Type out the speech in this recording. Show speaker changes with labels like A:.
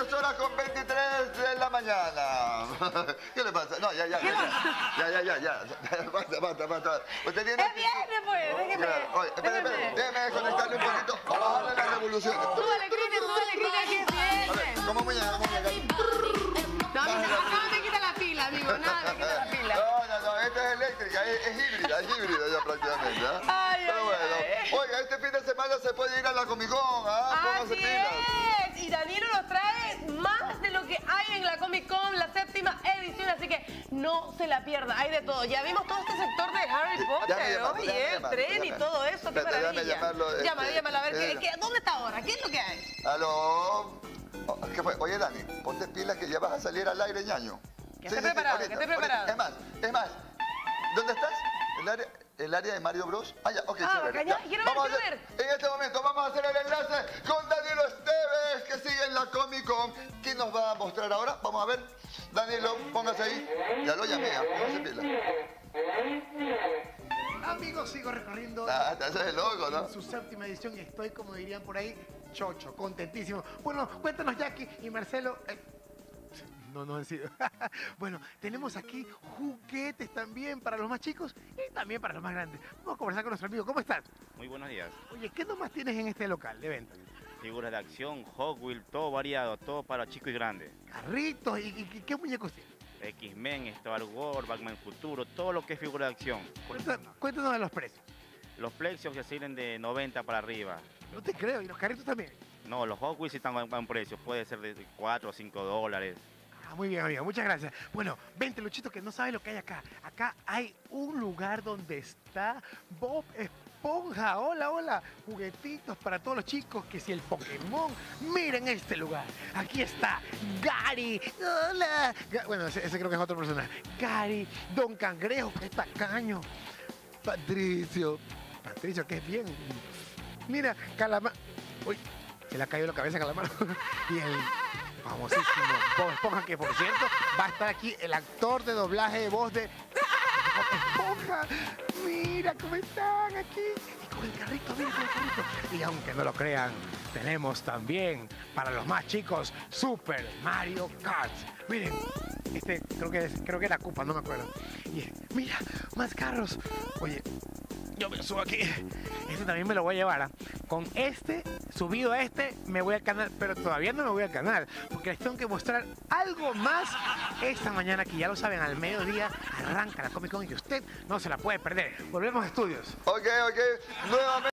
A: 10:23 de la mañana. ¿Qué le pasa? No, ya. Basta. Usted tiene
B: Es viernes, pues, déjeme.
A: Oye, espérame, déjeme desconectarle un poquito. Vamos a darle la revolución.
B: Súbale, grite, que es viernes.
A: Como muñeca.
B: No, no te quita la pila, amigo, nada, te quita la pila.
A: No, esta es eléctrica, es híbrida ya prácticamente, ¿eh? Pero bueno, oiga, este fin de semana se puede ir a la Comic Con, póngase
B: Así
A: pilas.
B: es, y Danilo nos trae más de lo que hay en la Comic Con, la 7ª edición, así que no se la pierda, hay de todo. Ya vimos todo este sector de Harry Potter, oye, el tren y todo eso, qué maravilla. Llámalo, a ver, ¿dónde está ahora? ¿Qué es lo que hay?
A: Aló. ¿Qué fue? Oye, Dani, ponte pilas que ya vas a salir al aire, ñaño.
B: Que esté preparado,
A: ahorita,
B: que esté preparado.
A: Es más, ¿dónde estás? ¿El área de Mario Bros? Ya, ok, chévere.
B: Quiero ver.
A: En este momento vamos a hacer el enlace con Danilo Esteves, que sigue en la Comic Con. ¿Quién nos va a mostrar ahora? Vamos a ver. Danilo, póngase ahí. Ya lo llamé, póngase pilas.
C: Amigos, sigo recorriendo
A: Te haces el loco, ¿no?
C: su 7ª edición y estoy, como dirían por ahí, chocho, contentísimo. Bueno, cuéntanos, Jackie y Marcelo. No han sido. Bueno, tenemos aquí juguetes también para los más chicos y también para los más grandes. Vamos a conversar con nuestro amigo. ¿Cómo estás?
D: Muy buenos días.
C: Oye, ¿qué nomás tienes en este local de venta?
D: Figuras de acción, Hot Wheels, todo variado, todo para chico y grande.
C: Carritos y qué muñecos tienes.
D: X-Men, Star Wars, Batman Futuro, todo lo que es figura de acción.
C: Cuéntanos de los precios.
D: Los Plexios que salen de 90 para arriba.
C: No te creo, y los carritos también.
D: No, los Hot Wheels sí están a buen precio, puede ser de 4 o 5 dólares.
C: Muy bien, amigo, muchas gracias. Bueno, vente, Luchito, que no sabes lo que hay acá. Acá hay un lugar donde está Bob Esponja. Hola, juguetitos para todos los chicos, que si el Pokémon. Miren este lugar. Aquí está Gary. Hola. Bueno, ese creo que es otro personaje. Gary, Don Cangrejo, que es tacaño. Patricio, que es bien. Mira, Calamar. Uy, se le ha caído la cabeza a Calamar. Y el famosísimo Bob Esponja, que por cierto va a estar aquí el actor de doblaje de voz de Bob Esponja. Mira cómo están aquí. Y con el carrito, mira con el carrito. Y aunque no lo crean, tenemos también para los más chicos Super Mario Kart. Miren, creo que era Koopa, no me acuerdo. Y mira, más carros. Oye, yo me subo aquí. Este también me lo voy a llevar. Con subido a me voy al canal, pero todavía no me voy al canal, porque les tengo que mostrar algo más esta mañana, que ya lo saben, al mediodía arranca la Comic Con y usted no se la puede perder. Volvemos a estudios.
A: Ok, nuevamente.